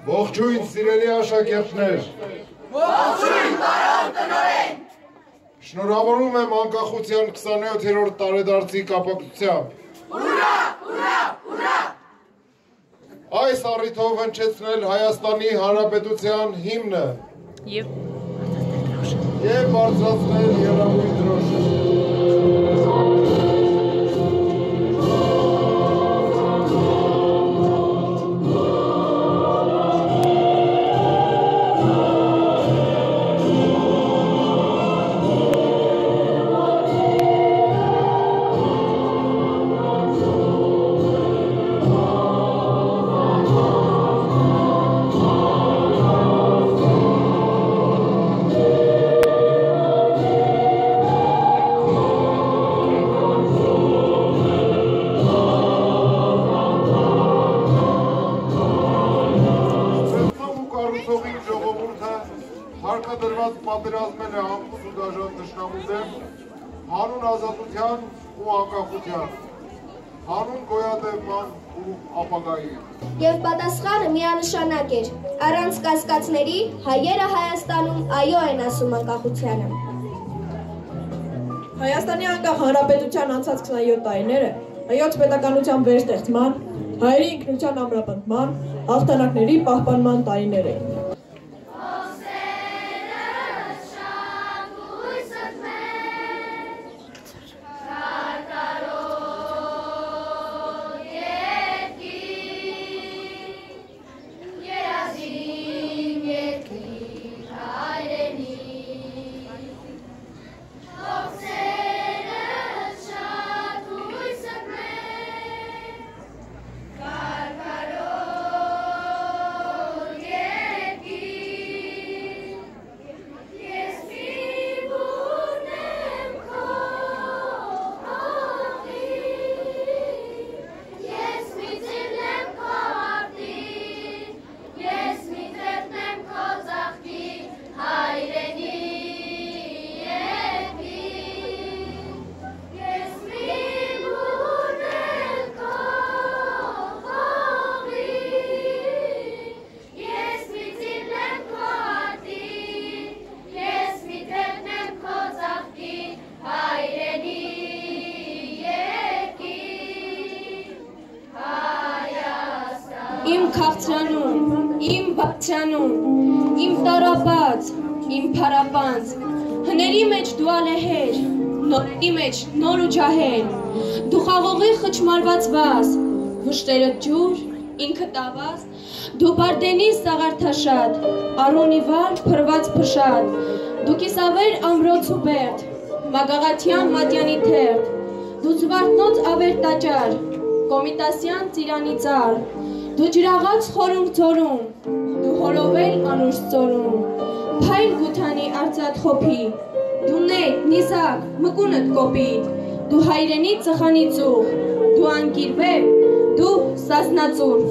Ողջույն սիրելի աշակերտներ։ Ողջույն բարոն տնօրեն։ Շնորհավորում եմ անկախության 27-րդ տարեդարձի կապակցությամբ։ Ուրա, ուրա, ուրա։ Այս առիթով հնչեցնել Հայաստանի Հանրապետության հիմնը և բարձրացնել Երևույթ դրոշը։ Հարկադրված պատերազմել է անկուս ու դաժան թշնամու դեմ, հանուն ազատության ու անկախության, հանուն գոյատևման ու ապագայի։ Եվ պատասխանը միանշանակ էր, առանց կասկածների հայերը Հայաստանում այո են ասում անկախությանը։ Հայաստանի անկախ հանրապետության անցած 27 տարիները հայոց պետականության վերստեղծման, հայերի ինքնության ամրապնդման, հաղթանակների պահպանման տարիներ էին։ Իմ քաղցրանում, իմ բացրանում, իմ տարապած, իմ փարապանց, հների մեջ դու ալեհեր, նորերի մեջ նոր ու ջահել, դու խաղողի խճմարված վազ, վշտերը ջուր, ինքը տավազ, դու բարդենի սաղարթաշատ, արունի վար փրված փշատ, դու կիսավեր ամրոց ու բերդ, մագաղաթյան մատյանի թերդ, դու զվարթնոց ավեր տաճար, կոմիտասյան ծիրանի ծար, դու ջրաղաց խորունգ ձորում, դու հորովել անուշ ծորում, փայլ գութանի արծատ խոփի, դու նետ, նիզակ, մկունըտ կոպիտ, դու հայրենի ծխանի ծուղ, դու անկիրվեվ, դու սասնածուր։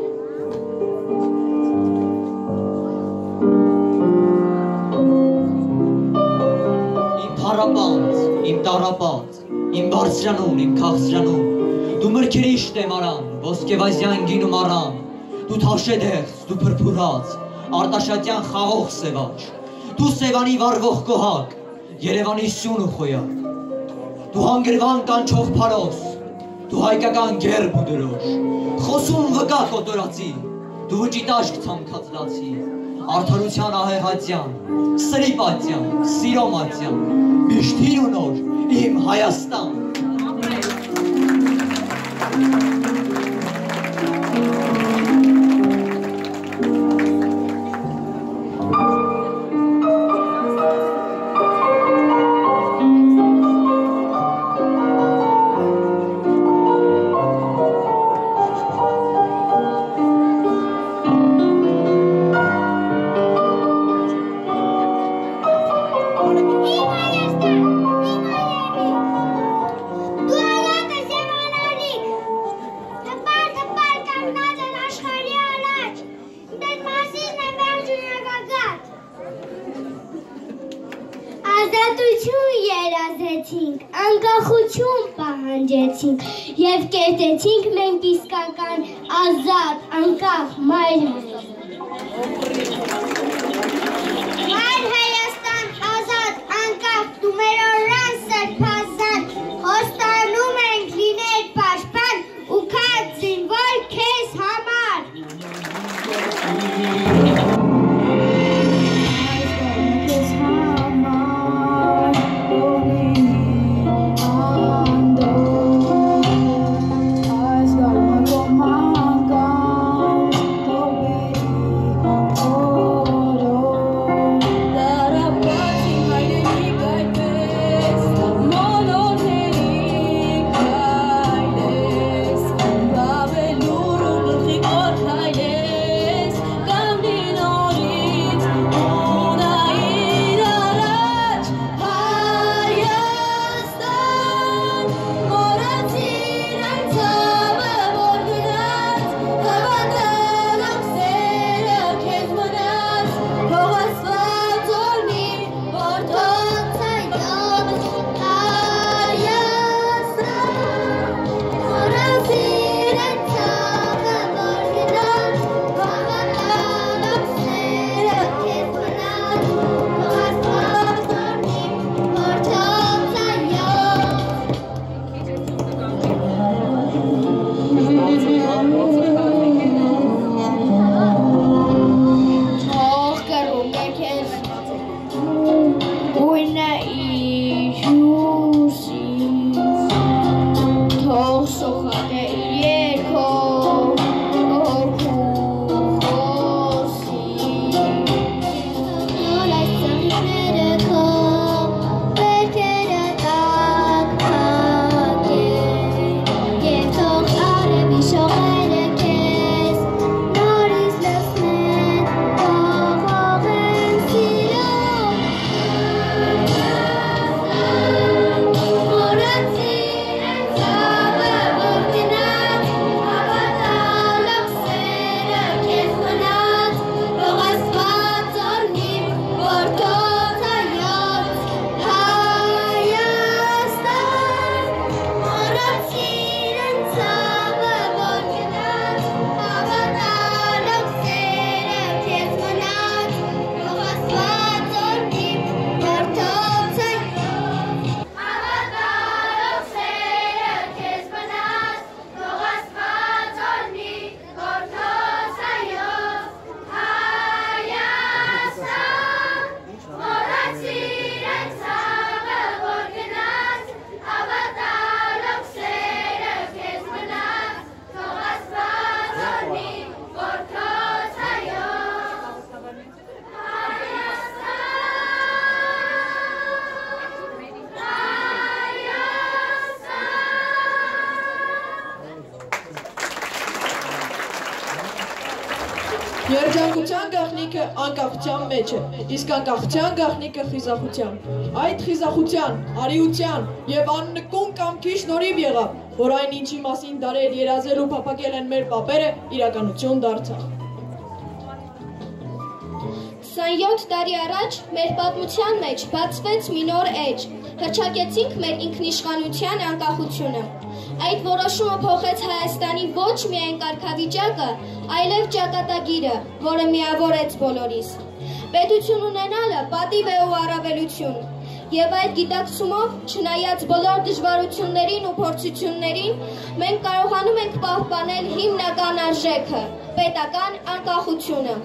Իմ փարապանց, իմ տարապած, իմ բարձրանում, իմ քաղցրանում, դու մրգերի շտեմարան, ոսկեվազյան գինու մարան, դու թաշեդեղց, դու փրփուրած, արտաշատյան խաղող սևաչ, դու Սևանի վառվող կոհակ, Երևանի սյուն ու խոյակ, դու հանգրվան կանչող փարոս, դու հայկական գերբ ու դրոշ, խոսուն վկա կոտորածի, դու վճիտաշկ ցամքած լացի, արդարության ահեղատյան, սրի պատյան, սիրո մատյան, միշտ հիր ու նոր, իմ Հայաստան։ Ազատություն երազեցինք, անկախություն պահանջեցինք և կերտեցինք մենք իսկական ազատ, անկախ մայր մեր։ Մայր Հայաստան ազատ անկախ դու մեր օրրան սրբազան խոստանում ենք լինել պաշտպան ու քաջ զինվոր քեզ համար Երջանկության գաղտնիքը անկախության մեջ է, իսկ անկախության գաղտնիքը խիզախության։ Այդ խիզախության, արիության և աննկուն կամքի շնորհիվ եղավ, որ այն ինչի մասին դարեր երազել ու փափագել են մեր պապերը, իրականություն դարձավ։ 27 տարի առաջ մեր պատմության մեջ բացվեց մի նոր էջ, հռչակեցինք մեր ինքնիշխանության անկախությունը։ Այդ որոշումը փոխեց Հայաստանի ոչ միայն կարգավիճակը, այլև ճակատագիրը, որը միավորեց բոլորիս։ Պետություն ունենալը պատիվ է ու առավելություն, և այդ գիտակցումով, չնայած բոլոր դժվարություններին ու փորձություններին, մենք կարողանում ենք պահպանել հիմնական արժեքը՝ պետական անկախությունը։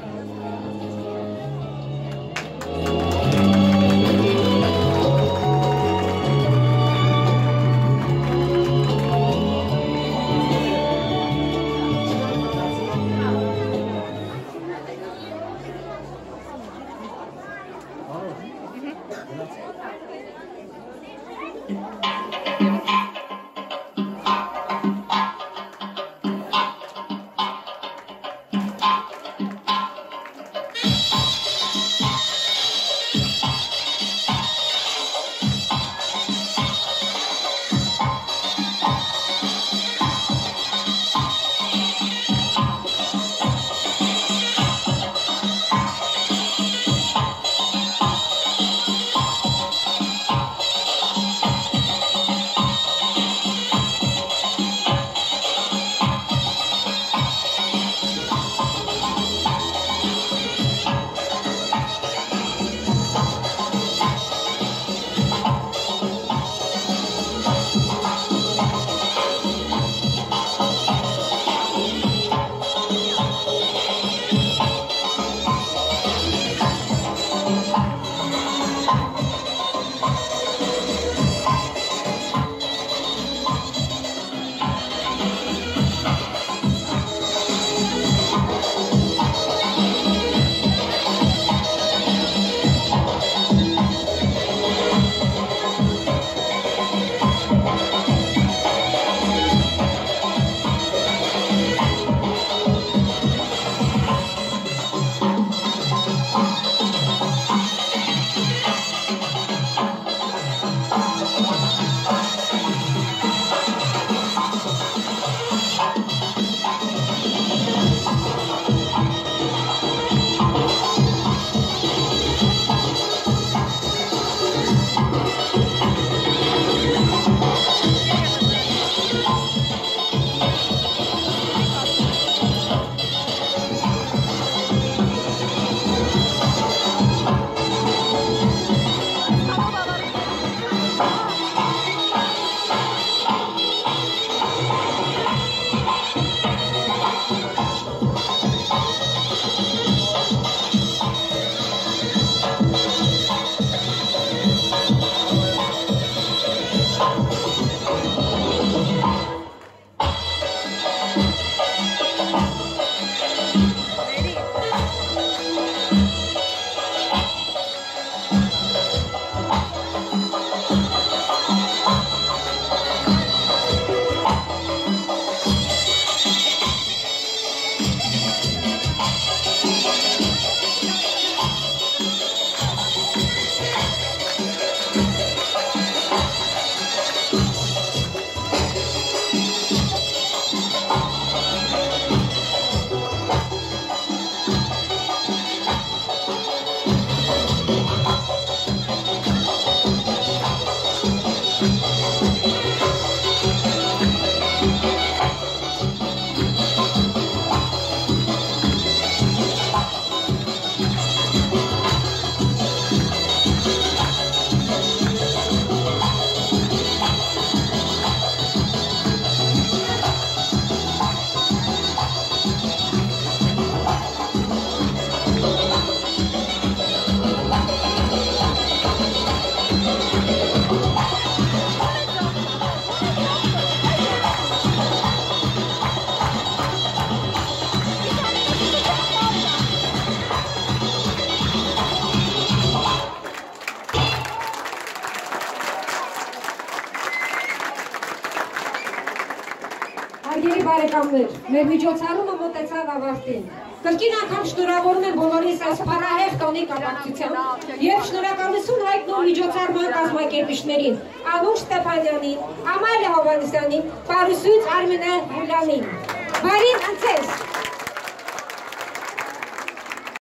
Հարգելի բարեկամներ, մեր միջոցառումը մոտեցավ ավարտին։ Կրկին անգամ շնորհավորում եմ բոլորիս այս փառահեղ տոնի կապակցությամբ եւ շնորհակալություն հայտնում միջոցառման կազմակերպիչներին՝ Անուշ Ստեփանյանին, Ամալիա Հովհաննիսյանին, Պարուսույց Արմինե Հուլյանին։ Բարին ընթերց։